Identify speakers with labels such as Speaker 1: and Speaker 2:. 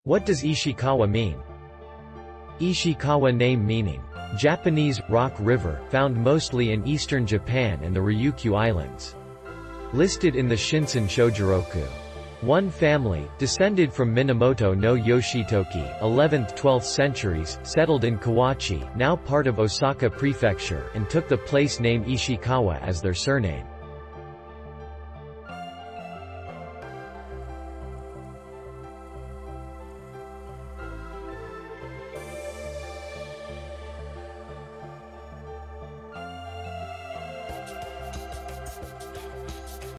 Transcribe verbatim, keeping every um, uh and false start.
Speaker 1: What does Ishikawa mean? Ishikawa name meaning. Japanese, rock river, found mostly in eastern Japan and the Ryukyu Islands. Listed in the Shinsen Shojiroku. One family, descended from Minamoto no Yoshitoki, eleventh to twelfth centuries, settled in Kawachi, now part of Osaka Prefecture, and took the place name Ishikawa as their surname.